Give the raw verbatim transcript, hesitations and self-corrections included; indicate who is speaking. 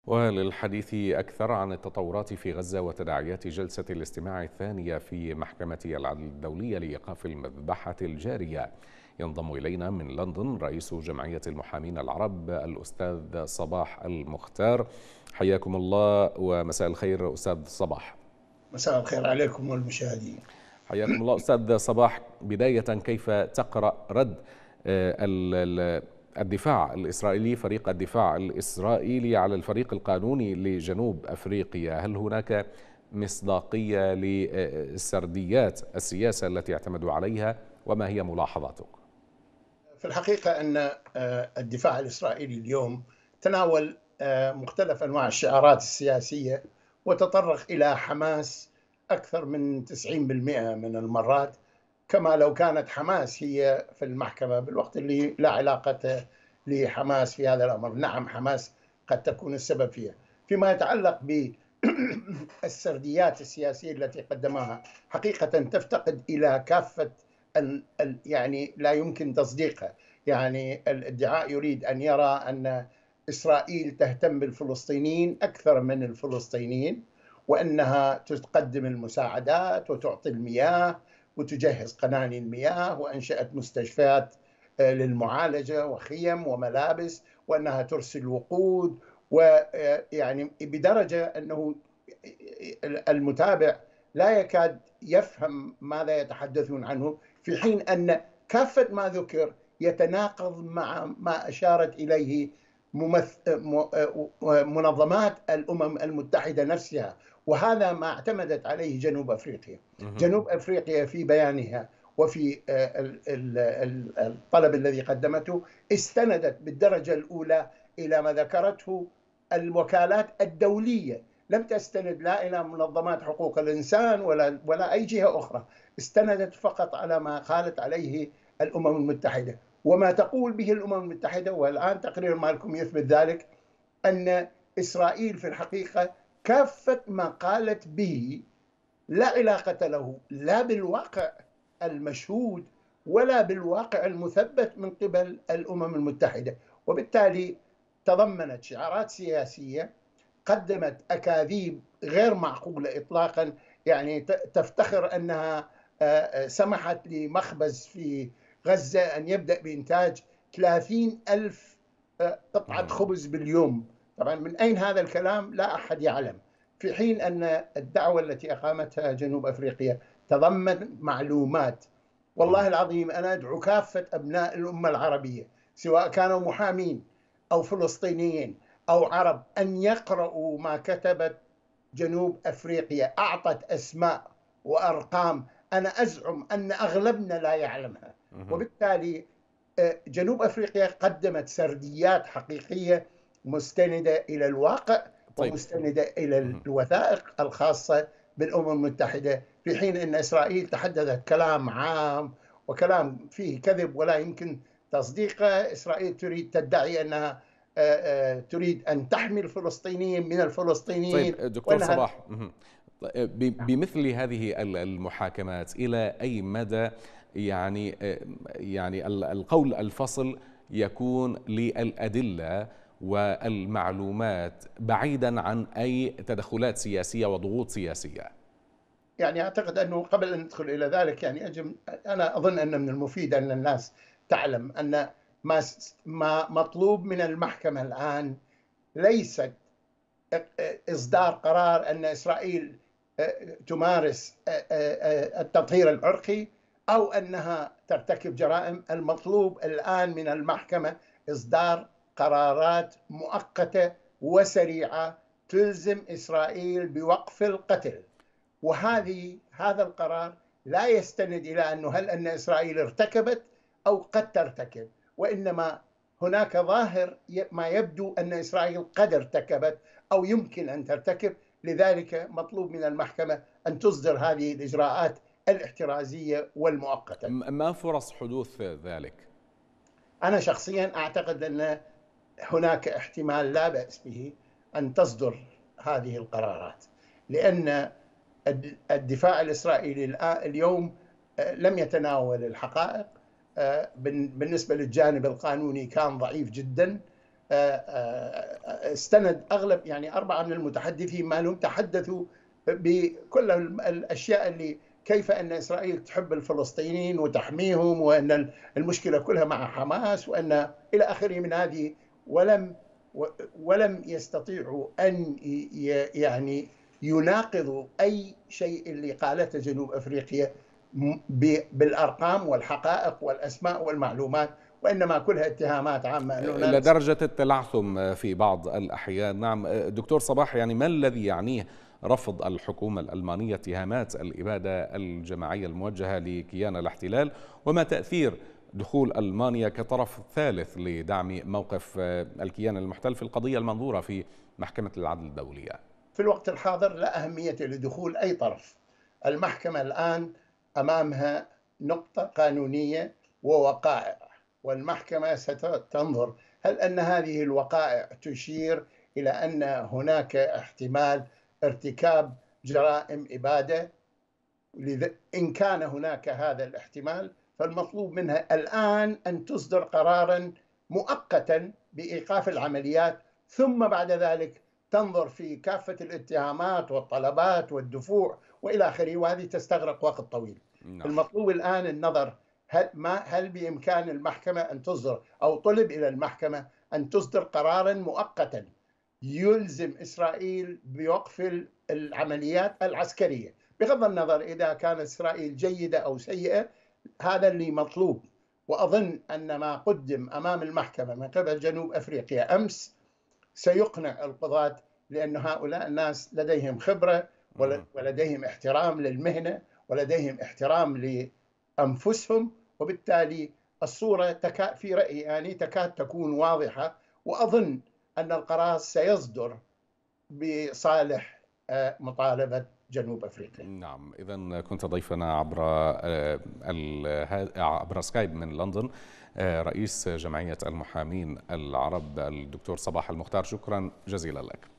Speaker 1: وللحديث أكثر عن التطورات في غزة وتداعيات جلسة الاستماع الثانية في محكمة العدل الدولية لإيقاف المذبحة الجارية، ينضم إلينا من لندن رئيس جمعية المحامين العرب الأستاذ صباح المختار. حياكم الله ومساء الخير أستاذ صباح.
Speaker 2: مساء الخير عليكم والمشاهدين.
Speaker 1: حياكم الله أستاذ صباح. بداية، كيف تقرأ رد الدفاع الإسرائيلي، فريق الدفاع الإسرائيلي، على الفريق القانوني لجنوب أفريقيا؟ هل هناك مصداقية للسرديات السياسة التي اعتمدوا عليها، وما هي ملاحظاتك؟
Speaker 2: في الحقيقة أن الدفاع الإسرائيلي اليوم تناول مختلف أنواع الشعارات السياسية وتطرق إلى حماس أكثر من تسعين بالمئة من المرات، كما لو كانت حماس هي في المحكمة، بالوقت اللي لا علاقة لحماس في هذا الأمر. نعم، حماس قد تكون السبب فيها. فيما يتعلق بالسرديات السياسية التي قدمها، حقيقة تفتقد إلى كافة يعني لا يمكن تصديقها. يعني الادعاء يريد أن يرى أن إسرائيل تهتم بالفلسطينيين أكثر من الفلسطينيين، وأنها تقدم المساعدات وتعطي المياه وتجهز قناني المياه، وأنشأت مستشفيات للمعالجة وخيم وملابس، وأنها ترسل وقود، ويعني بدرجة أنه المتابع لا يكاد يفهم ماذا يتحدثون عنه، في حين أن كافة ما ذكر يتناقض مع ما أشارت إليه منظمات الأمم المتحدة نفسها، وهذا ما اعتمدت عليه جنوب أفريقيا. جنوب أفريقيا في بيانها وفي الطلب الذي قدمته استندت بالدرجة الأولى إلى ما ذكرته الوكالات الدولية، لم تستند لا إلى منظمات حقوق الإنسان ولا ولا أي جهة أخرى، استندت فقط على ما قالت عليه الأمم المتحدة. وما تقول به الأمم المتحدة، والآن تقرير مالكم يثبت ذلك، أن إسرائيل في الحقيقة كافة ما قالت به لا علاقة له لا بالواقع المشهود ولا بالواقع المثبت من قبل الأمم المتحدة، وبالتالي تضمنت شعارات سياسية، قدمت أكاذيب غير معقولة إطلاقا. يعني تفتخر أنها سمحت لمخبز في غزة أن يبدأ بإنتاج ثلاثين ألف قطعة خبز باليوم. طبعا من أين هذا الكلام لا أحد يعلم، في حين أن الدعوة التي أقامتها جنوب أفريقيا تضمن معلومات. والله العظيم أنا أدعو كافة أبناء الأمة العربية، سواء كانوا محامين أو فلسطينيين أو عرب، أن يقرأوا ما كتبت جنوب أفريقيا. أعطت أسماء وأرقام أنا أزعم أن أغلبنا لا يعلمها، وبالتالي جنوب أفريقيا قدمت سرديات حقيقية مستندة إلى الواقع ومستندة إلى الوثائق الخاصة بالأمم المتحدة، في حين أن إسرائيل تحدثت كلام عام وكلام فيه كذب ولا يمكن تصديقه. إسرائيل تريد تدعي أنها تريد أن تحمي الفلسطينيين من الفلسطينيين.
Speaker 1: طيب دكتور صباح، بمثل هذه المحاكمات إلى أي مدى يعني يعني القول الفصل يكون للأدلة والمعلومات بعيدا عن أي تدخلات سياسية وضغوط سياسية؟
Speaker 2: يعني أعتقد أنه قبل أن ندخل إلى ذلك، يعني أجب أنا أظن أن من المفيد أن الناس تعلم أن ما ما مطلوب من المحكمة الآن ليست إصدار قرار أن إسرائيل تمارس التطهير العرقي أو أنها ترتكب جرائم. المطلوب الآن من المحكمة إصدار قرارات مؤقتة وسريعة تلزم إسرائيل بوقف القتل، وهذه هذا القرار لا يستند إلى أنه هل أن إسرائيل ارتكبت أو قد ترتكب، وإنما هناك ظاهر ما يبدو أن إسرائيل قد ارتكبت أو يمكن أن ترتكب. لذلك مطلوب من المحكمة أن تصدر هذه الإجراءات الاحترازية والمؤقتة.
Speaker 1: ما فرص حدوث ذلك؟
Speaker 2: أنا شخصيا أعتقد أن هناك احتمال لا بأس به أن تصدر هذه القرارات، لأن الدفاع الإسرائيلي اليوم لم يتناول الحقائق. بالنسبة للجانب القانوني كان ضعيف جدا، استند أغلب يعني أربعة من المتحدثين ما لهم تحدثوا بكل الأشياء اللي كيف أن إسرائيل تحب الفلسطينيين وتحميهم، وأن المشكلة كلها مع حماس، وأن إلى آخره من هذه، ولم ولم يستطيعوا أن يعني يناقضوا أي شيء اللي قالته جنوب أفريقيا بالأرقام والحقائق والأسماء والمعلومات، وإنما كلها اتهامات عامة
Speaker 1: إلى درجة التلعثم في بعض الأحيان. نعم دكتور صباح، يعني ما الذي يعنيه رفض الحكومة الألمانية اتهامات الإبادة الجماعية الموجهة لكيان الاحتلال، وما تأثير دخول ألمانيا كطرف ثالث لدعم موقف الكيان المحتل في القضية المنظورة في محكمة العدل الدولية؟
Speaker 2: في الوقت الحاضر لا أهمية لدخول أي طرف. المحكمة الآن أمامها نقطة قانونية ووقائع، والمحكمة ستنظر هل أن هذه الوقائع تشير إلى أن هناك احتمال ارتكاب جرائم إبادة. إن كان هناك هذا الاحتمال فالمطلوب منها الآن أن تصدر قراراً مؤقتاً بإيقاف العمليات، ثم بعد ذلك تنظر في كافة الاتهامات والطلبات والدفوع وإلى آخره، وهذه تستغرق وقت طويل. نعم. المطلوب الآن النظر هل ما هل بإمكان المحكمة أن تصدر، أو طلب إلى المحكمة أن تصدر قراراً مؤقتاً يلزم إسرائيل بوقف العمليات العسكرية، بغض النظر إذا كانت إسرائيل جيدة أو سيئة. هذا اللي مطلوب. وأظن أن ما قدم أمام المحكمة من قبل جنوب أفريقيا أمس سيقنع القضاة، لأن هؤلاء الناس لديهم خبرة ولديهم احترام للمهنة ولديهم احترام لأنفسهم، وبالتالي الصورة تكاد في رأيي يعني تكاد تكون واضحة، وأظن أن القرار سيصدر بصالح مطالبة جنوب أفريقيا.
Speaker 1: نعم، إذن كنت ضيفنا عبر عبر سكايب من لندن رئيس جمعية المحامين العرب الدكتور صباح المختار، شكرا جزيلا لك.